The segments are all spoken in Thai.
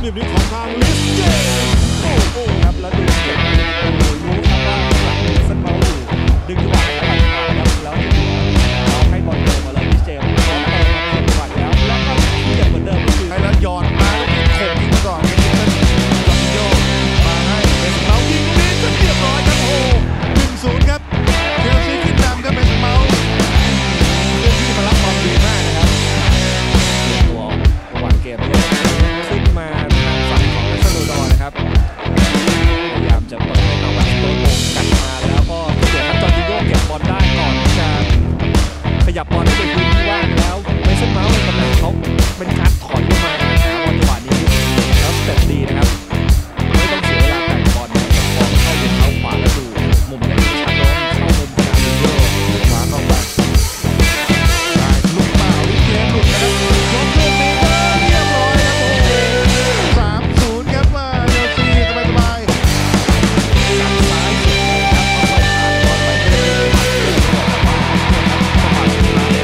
รียบนี้ของทางลิสเจโอ้โหครับแล้วดูเก็บรู้ครับว่าหลังเซนเมาส์อยู่ดึงจังหวะไปผ่านครับแล้วเราให้บอลลงมาแล้วลิสเจพร้อมเปิดมาจังหวะแล้วก็ที่เดิมเหมือนเดิมก็คือให้แล้วหยอดมาแล้วโขกยิงก่อนลองโยกมาให้เซนเมาส์ยิงนี้จะเรียบร้อยครับโอ้1-0ครับเชลซีขึ้นนำครับเซนเมาส์เรื่องที่มารับบอลดีมากนะครับตัวระหว่างเกมขึ้นมาทางฝั่งของอัสโนดอนนะครับพยายามจะเปิดให้เอาแบบโดนโบกกลับมาแล้วก็เสียครับจอร์จิโญ่เก็บบอลได้ก่อนที่จะขยับบอลให้เป็นพื้นที่ว่างแล้วเมสันเมาส์ในตำแหน่งเขาเป็นการถอยลงมาหาบอลจังหวะนี้แล้วสเต็ปดีนะครับไม่ต้องเสียเวลาแต่งบอลนะครับบอลเข้าเป็นเท้าขวาแล้วดูมุมอย่างนี้ชัดน้องเข้ามุมขนาดนี้โย่ขวาเข้าไปได้ลูกเปล่าลูกเกมหลุดนะครับยกลูกนี้เรียบร้อยครับโอ้โห3-0ครับว่าเชลซีสบายๆจับซ้ายสุดนะครับเอาไปผ่านบอลไปไม่ได้ผ่านเลยจังหวะสุดท้าย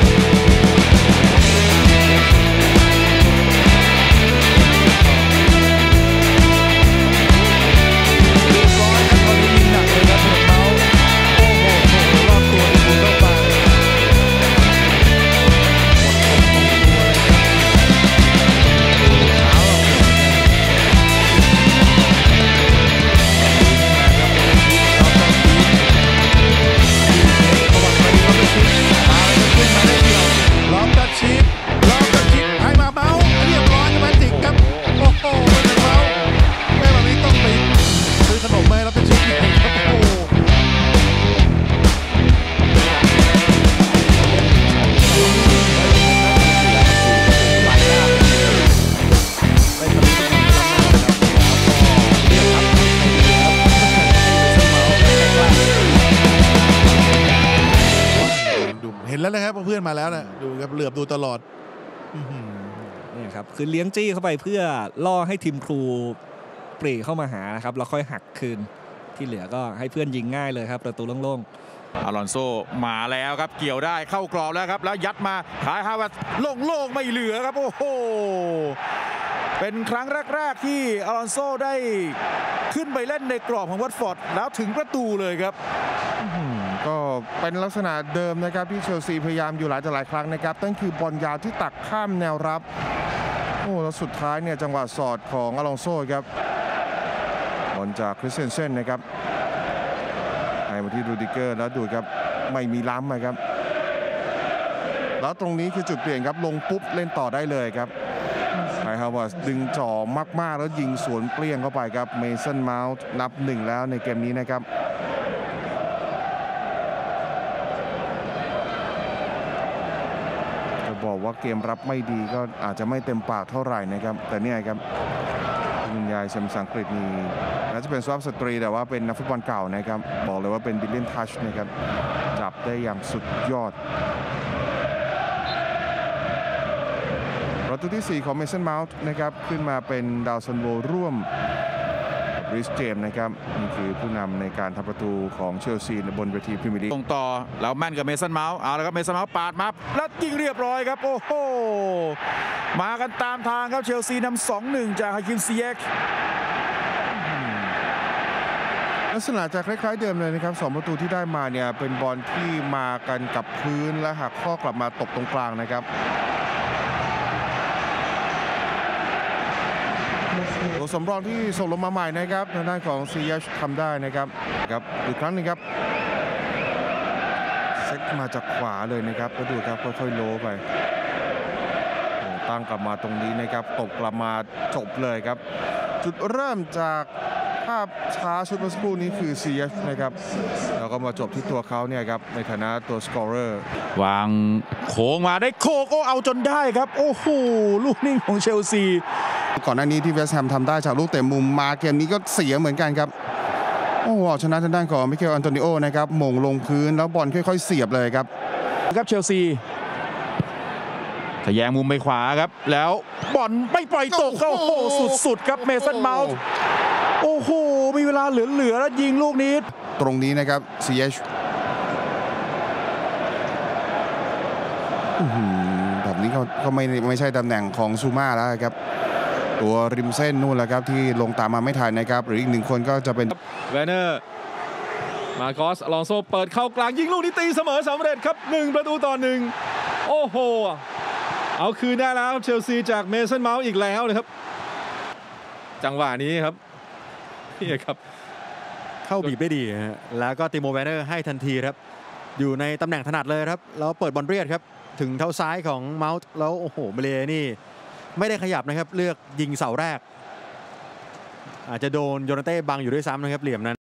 แล้วนะครับเพื่อนมาแล้วนะดูครับเหลือบดูตลอดนี่ครับคือเลี้ยงจี้เข้าไปเพื่อล่อให้ทีมครูปรีเข้ามาหานะครับแล้วค่อยหักคืนที่เหลือก็ให้เพื่อนยิงง่ายเลยครับประตูโล่งๆอลอนโซมาแล้วครับเกี่ยวได้เข้ากรอบแล้วครับแล้วยัดมาขายฮาวาดโล่งๆไม่เหลือครับโอ้โหเป็นครั้งแรกๆที่อลอนโซได้ขึ้นไปเล่นในกรอบของวัตฟอร์ดแล้วถึงประตูเลยครับก็เป็นลักษณะเดิมนะครับที่เชลซีพยายามอยู่หลายครั้งนะครับนั่นคือบอลยาวที่ตักข้ามแนวรับโอ้แล้วสุดท้ายเนี่ยจังหวะสอดของอลองโซครับบอลจากคริสเตนเซนนะครับให้มาที่รูดิเกอร์แล้วดูครับไม่มีล้ำนะครับแล้วตรงนี้คือจุดเปลี่ยนครับลงปุ๊บเล่นต่อได้เลยครับไคฮาวาสดึงจ่อมากๆแล้วยิงสวนเปรี้ยงเข้าไปครับเมสันเมาส์นับ1แล้วในเกมนี้นะครับบอกว่าเกมรับไม่ดีก็อาจจะไม่เต็มปากเท่าไหร่นะครับแต่เนี่ยครับคุณยายเซมสังกฤษนี่น่าจะเป็นสุภาพสตรีแต่ว่าเป็นนักฟุตบอลเก่านะครับบอกเลยว่าเป็นบิลเลียนทัชนะครับจับได้อย่างสุดยอดประตูที่4ของเมสันเมาส์นะครับขึ้นมาเป็นดาวซันโวร่วมริสเจมนะครับนี่คือผู้นำในการทำประตูของเชลซีบนเวทีพรีเมียร์ลีกตรงต่อแล้วแม่นกับเมสันเมาส์เอาแล้วครับเมสันเมาส์ปาดมาแล้วยิงเรียบร้อยครับโอ้โหมากันตามทางครับเชลซีนำ 2-1 จากฮาคิมซิเยกลักษณะจะคล้ายๆเดิมเลยนะครับ2ประตูที่ได้มาเนี่ยเป็นบอลที่มากันกับพื้นและหักข้อกลับมาตกตรงกลางนะครับตัวสำรองที่ส่งลงมาใหม่นะครับทางด้านของซียัชทำได้นะครับอีกครั้งนึงครับเซตมาจากขวาเลยนะครับก็ดูครับค่อยๆโลไปตั้งกลับมาตรงนี้นะครับตกกลับมาจบเลยครับจุดเริ่มจากภาพช้าชุดเมื่อสักครู่นี้คือซียัชนะครับแล้วก็มาจบที่ตัวเขาเนี่ยครับในฐานะตัวสกอร์เรอร์วางโค้งมาได้โคก็เอาจนได้ครับโอ้โหลูกนิ่งของเชลซีก่อนหน้านี้ที่เวสต์แฮมทำได้จากลูกเตะมุมมาเกมนี้ก็เสียเหมือนกันครับโอ้โหชนะทางด้านของมิเกลอันโตนิโอนะครับหม่งลงพื้นแล้วบอลค่อยๆเสียบเลยครับเชลซีทะแยงมุมไปขวาครับแล้วบอลไม่ปล่อยตกโอ้โหสุดๆครับเมสันเมาส์โอ้โหมีเวลาเหลือแล้วยิงลูกนี้ตรงนี้นะครับซีเอชแบบนี้ก็ไม่ใช่ตำแหน่งของซูม่าแล้วครับตัวริมเส้นนู่นแหละครับที่ลงตามมาไม่ทันนะครับหรืออีก1คนก็จะเป็นแวนเนอร์มาโกสอลองโซเปิดเข้ากลางยิงลูกนี้ตีเสมอสำเร็จครับ1-1โอ้โหเอาคืนได้แล้วเชลซีจากเมสันเมาส์อีกแล้วนะครับจังหวะนี้ครับนี่ครับเข้าบีบได้ดีฮะแล้วก็ติโมแวนเนอร์ให้ทันทีครับอยู่ในตำแหน่งถนัดเลยครับแล้วเปิดบอลเรียดครับถึงเท้าซ้ายของเมาส์แล้วโอ้โหเมเลนี่ไม่ได้ขยับนะครับเลือกยิงเสาแรกอาจจะโดนโยนาเต้บังอยู่ด้วยซ้ำนะครับเหลี่ยมนั้น